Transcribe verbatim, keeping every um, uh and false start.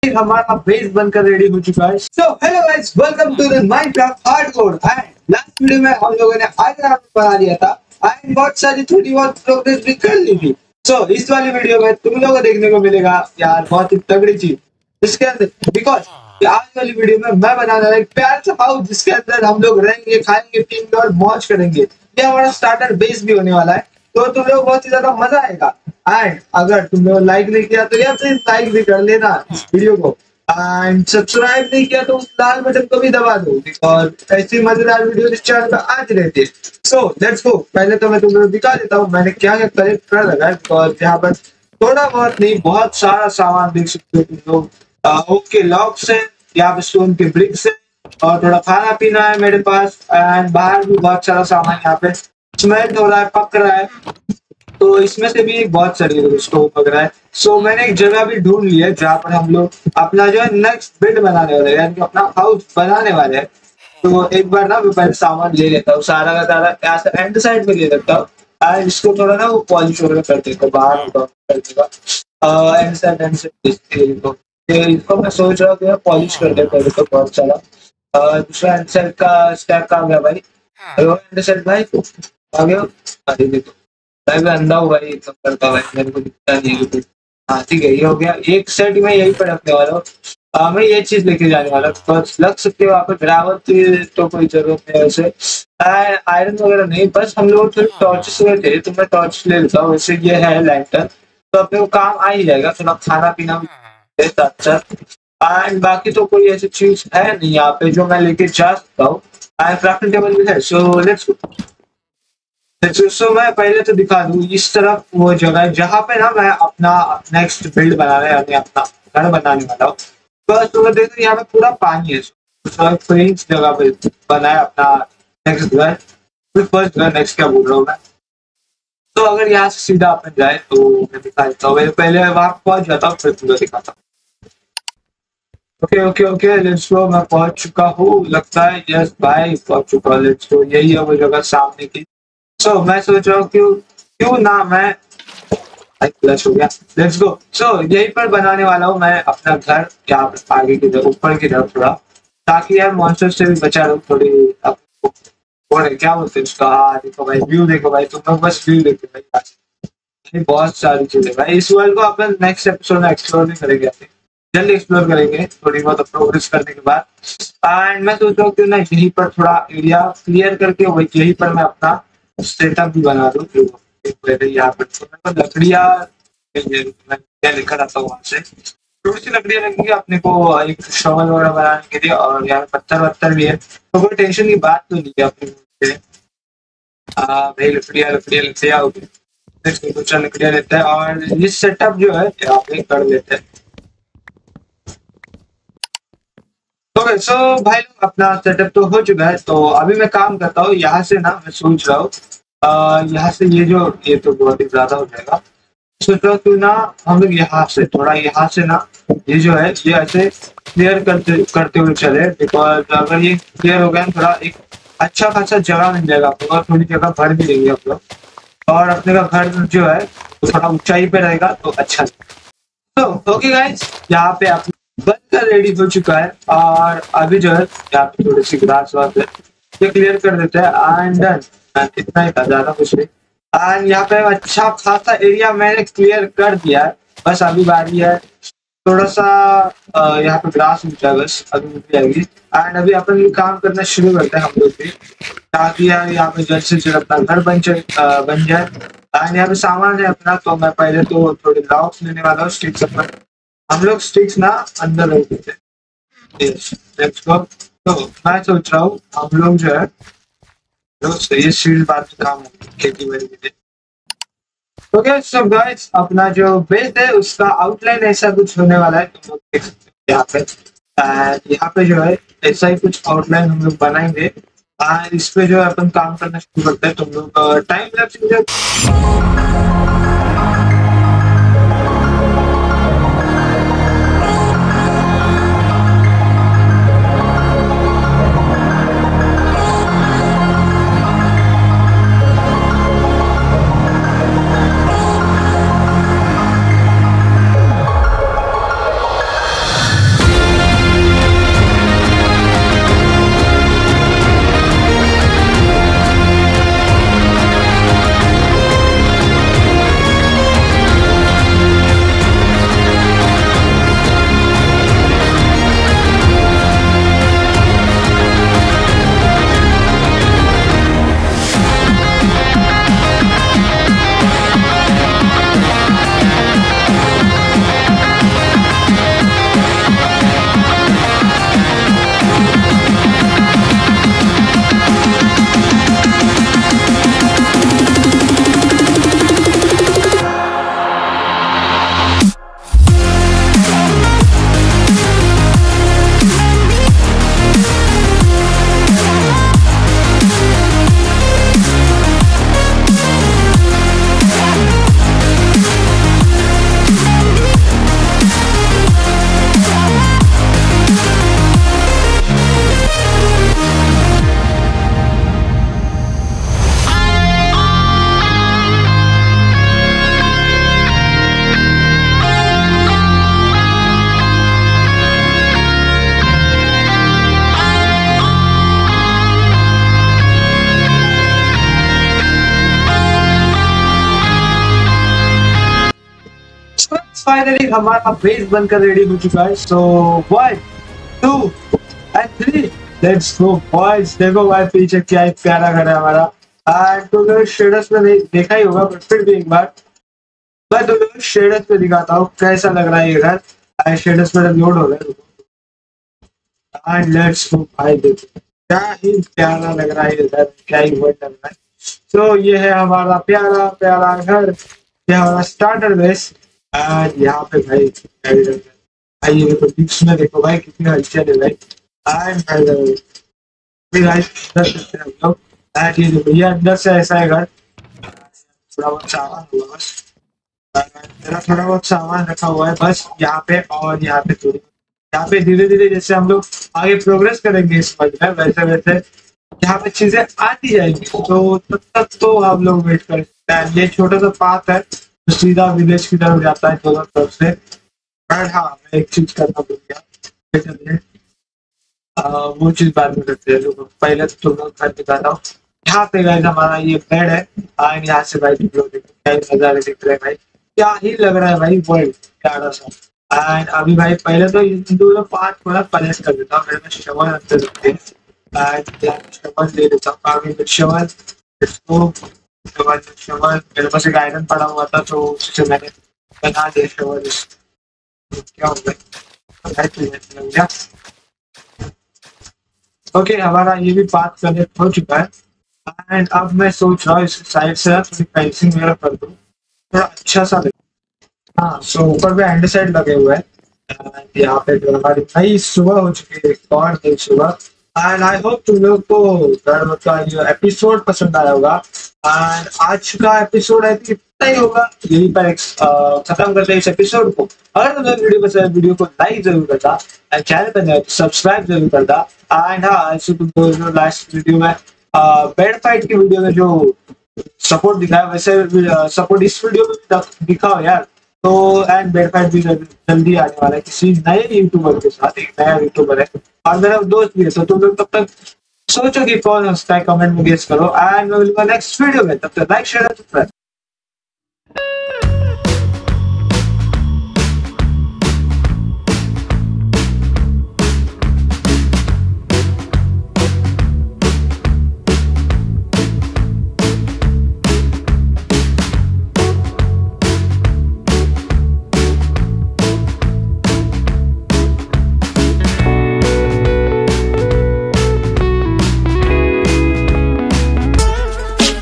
हमारा बेस बनकर रेडी हो चुका है। So hello guys, welcome to the Minecraft hardcore. And last video में हम लोगों ने आइलैंड बना लिया था एंड बहुत सारी थोड़ी बहुत प्रोग्रेस भी कर ली थी। सो so, इस वाली वीडियो में तुम लोगों को देखने को मिलेगा यार बहुत ही तगड़ी चीज इसके अंदर, बिकॉज आज वाली वीडियो में मैं बनाने वाला एक प्यार सा हाउस जिसके अंदर हम लोग रहेंगे, खाएंगे, पीएंगे और मौज करेंगे। ये हमारा स्टार्टर बेस भी होने वाला है, तो तुम लोग बहुत ही ज्यादा मजा आएगा। एंड अगर तुम लोग लाइक नहीं किया तो यार प्लीज लाइक भी कर लेना इस वीडियो को, एंड सब्सक्राइब नहीं किया तो उस लाल बटन को भी दबा दो, और ऐसी मजेदार वीडियो इस चैनल पर आज रहती है। So let's go. पहले तो मैं तुम लोग दिखा देता हूँ मैंने क्या क्या कलेक्ट कर लगा है, बिकॉज यहाँ पर थोड़ा बहुत नहीं बहुत सारा सामान देख सकते हो तुम लोग। ओके लॉक से, यहाँ पे स्टोन के ब्रिक से, और थोड़ा खाना पीना है मेरे पास, एंड बाहर भी बहुत सारा सामान यहाँ पे स्मेल्ट हो रहा है, पक रहा है, तो इसमें से भी बहुत सारी स्टोव पक रहा है। सो मैंने एक जगह भी ढूंढ ली है जहाँ पर हम लोग अपना जो है नेक्स्ट बिल्ड बनाने वाले हैं, यानी अपना हाउस बनाने वाले हैं। तो एक बार ना मैं पहले सामान ले लेता हूँ, सारा का सारा यहाँ से एंड साइड में ले लेता हूँ, और इसको थोड़ा ना वो पॉलिश वगैरह कर देता हूँ, बाहर कर देगा एंड साइड एंड साइड को। इसको मैं सोच रहा हूँ कि पॉलिश कर देता हूँ तो बहुत सारा। दूसरा एंड साइड का स्टैक आ गया भाई, एंड साइड भाई आ गया। अरे देखो मैं भी अंधा हूँ भाई, सब करता भाई, मेरे को दिखता नहीं है। हाँ ठीक है, ये हो गया। एक सेट में यही पर रखने वाला हूँ, मैं ये चीज लेके जाने वाला हूँ। लग सकते हो वहाँ पे ग्रावल की तो कोई जरूरत नहीं है वैसे, आयरन वगैरह नहीं, बस हम लोग थोड़ी टॉर्चेस हुए थे तो मैं टॉर्च ले लेता हूँ। वैसे ये है लैंटर्न, तो अपने को काम आ ही जाएगा, थोड़ा खाना पीना भी अच्छा। एंड बाकी तो कोई ऐसी चीज है नहीं यहाँ पे जो मैं लेके जा सकता हूँ। क्राफ्टिंग टेबल भी है, सो लेट्स गो। सो मैं पहले तो दिखा दूं इस तरफ वो जगह है जहाँ पे ना मैं अपना नेक्स्ट बिल्ड बनाने यानी अपना घर बनाने वाला हूँ। बस तो देखो यहाँ पे पूरा पानी है, तो इस जगह पे बना है अपना नेक्स्ट घर, फर्स्ट घर, नेक्स्ट क्या बोल रहा हूँ मैं। तो अगर यहाँ से सीधा अपन जाए तो मैं दिखा देता हूँ, पहले वहां पहुंच जाता हूँ फिर पूरा दिखाता हूँ। Okay okay okay let's go. मैं पहुंच चुका हूँ लगता है, यस भाई पहुंच चुका हूँ। लेट्स गो, यही है वो जगह सामने की। सो so, मैं सोच रहा हूँ क्यों क्यों ना मैं प्लस हो गया। Let's go. सो यहीं पर बनाने वाला हूँ मैं अपना घर, यहाँ पर आगे की तरफ, ऊपर की तरफ थोड़ा, ताकि यार मॉन्स्टर से भी बचा रहूँ थोड़ी। आपको क्या बोलते हैं उसका, हाँ देखो भाई व्यू देखो भाई, तुम लोग बस व्यू देखो भाई, बहुत सारी चीजें भाई। इस वर्ल्ड को अपन नेक्स्ट एपिसोड में एक्सप्लोर नहीं करेंगे, जल्दी एक्सप्लोर करेंगे थोड़ी बहुत प्रोग्रेस करने के बाद। एंड मैं सोच रहा हूँ क्यों ना यहीं पर थोड़ा एरिया क्लियर करके वही यहीं पर मैं अपना सेटअप भी बना दूं। यहाँ पर लकड़ियाँ मैं लेकर आता हूँ वहां से, थोड़ी सी लकड़ियाँ लगेंगी अपने को एक शॉवल वगैरह बनाने के लिए, और यहाँ पत्थर वत्थर भी है, तो कोई टेंशन की बात तो नहीं है अपने भाई। लकड़ियाँ लकड़ियाँ लकड़ियाँ होगी, कुछ लकड़ियाँ लेते हैं और ये सेटअप जो है यहाँ पे कर लेते हैं। ओके सो भाई अपना सेटअप तो हो चुका है, तो अभी मैं काम करता हूँ यहाँ से ना। मैं सोच रहा हूँ यहाँ से ये जो ये तो बहुत ही ज्यादा हो जाएगा, सोच रहा हूँ क्यों ना हम लोग यहाँ से थोड़ा यहाँ से ना ये जो है ये ऐसे क्लियर करते करते हुए चले, बिकॉज अगर ये क्लियर हो गया थोड़ा एक अच्छा खासा जगह मिल जाएगा आप लोग, और थोड़ी जगह भर भी देंगे आप लोग, और अपने का घर जो है वो थोड़ा ऊंचाई पे रहेगा तो अच्छा। तो ओके गाइस, यहाँ पे आप बनकर रेडी हो चुका है, और अभी जो है यहाँ पे थोड़ी सी ग्रास वास है ये क्लियर कर देते हैं। एंड डन, इतना ही था, ज्यादा कुछ नहीं। एंड यहाँ पे अच्छा खासा एरिया मैंने क्लियर कर दिया है, बस अभी बारी है थोड़ा सा यहाँ पे ग्रास मिल जाए, बस अभी मिल जाएगी। एंड अभी अपन भी काम करना शुरू करते हैं हम लोग भी, ताकि यार यहाँ पे जल्द से जल्द अपना घर बन जाए बन जाए। एंड यहाँ पे सामान है अपना, तो मैं पहले तो थोड़े लॉक्स लेने वाला हूँ, स्टिक्स अपन हम लोग स्टिक्स ना अंदर रख देते हैं। तो मैं सोच रहा हूँ हम लोग जो है ये शील्ड बाद में काम होगी खेती बाड़ी के लिए। ओके सो गाइस, अपना जो बेस है उसका आउटलाइन ऐसा कुछ होने वाला है, तुम लोग देख सकते हो यहाँ पे। यहाँ पे जो है ऐसा ही कुछ आउटलाइन हम लोग बनाएंगे, और इस पे जो है अपन काम करना शुरू करते हैं। तुम लोग टाइम लैप्स फाइनली हमारा बेस बनकर रेडी हो चुका है। So one two and three, let's go boys. देखो भाई पीछे क्या एक प्यारा घर है हमारा। एंड तुम लोग शेडर्स में नहीं देखा ही होगा, बट फिर भी एक बार मैं तुम लोग शेडर्स पे दिखाता हूँ कैसा लग रहा है ये घर। एंड शेडर्स में लोड हो रहा है एंड लेट्स गो भाई। देखो क्या ही प्यारा लग रहा है ये घर, क्या ही वर्ड लग रहा है। सो so, ये है हमारा प्यारा प्यारा घर, ये हमारा स्टार्टर बेस। एंड यहाँ पे भाई भाई ये देखो बीच में देखो भाई कितनी हलचल है भाई। एंड भाई गाइस इधर देखते हैं हम लोग। एंड ये देखो ये अंदर से ऐसा है घर, थोड़ा बहुत सामान हुआ बस, मेरा थोड़ा बहुत सामान रखा हुआ है बस यहाँ पे। और यहाँ पे थोड़ी यहाँ पे धीरे धीरे जैसे हम लोग आगे प्रोग्रेस करेंगे इस मंथ में, वैसे वैसे यहाँ पे चीजें आती जाएंगी। तो तब तक तो आप लोग वेट कर सकते हैं। ये छोटा सा पाथ है तो सीधा विलेज की तरफ जाता है दोनों तरफ से। बट हाँ मैं एक चीज करना भूल गया, वो चीज बाद में करते हैं। तो पहले तो तुम लोग कर दिखाता हूँ। यहाँ पे गाइस हमारा ये बेड है एंड यहाँ से भाई तुम लोग देखो क्या नजारे दिख रहे हैं भाई, क्या ही लग रहा है भाई वर्ल्ड प्यारा सा। एंड अभी भाई पहले तो इन दोनों पार्ट थोड़ा पलेस कर देता हूँ, मेरे में शवल अंदर रखते हैं। एंड शवल ले लेता हूँ आगे में शवल, इसको शवल शवल मेरे पास एक आयरन पड़ा हुआ था तो उससे मैंने बना दिया शवल। क्या हो गया ओके okay, हमारा ये भी पाथ कनेक्ट हो चुका है। एंड अब मैं सोच रहा हूँ इस साइड से थोड़ी फेंसिंग वगैरह कर दूँ, थोड़ा अच्छा सा लगे। हाँ सो ऊपर पे हैंड साइड लगे हुए हैं। यहाँ पे जो हमारी नई सुबह हो चुकी है, और नई सुबह। एंड आई होप तुम लोग को घर का ये एपिसोड पसंद आया होगा। एंड आज का एपिसोड आई थिंक इतना ही होगा, यहीं पर खत्म करते हैं इस एपिसोड को। अगर तुम्हें वीडियो पसंद है वीडियो को लाइक जरूर करता एंड चैनल पर नए सब्सक्राइब जरूर करता। एंड हाँ ऐसे तुम लोग लास्ट वीडियो में बेड फाइट की वीडियो में जो सपोर्ट दिखाया वैसे सपोर्ट इस वीडियो में दिखाओ यार। तो एंड बेड फाइट भी जल्दी आने वाला है किसी नए यूट्यूबर के साथ, एक नया यूट्यूबर है और मेरा दोस्त भी है। तो तुम लोग तब तक सोचो कि कौन हंसता है, कमेंट में गेस करो। एंड मैं मिलूंगा नेक्स्ट वीडियो में, तब तक लाइक शेयर सब्सक्राइब।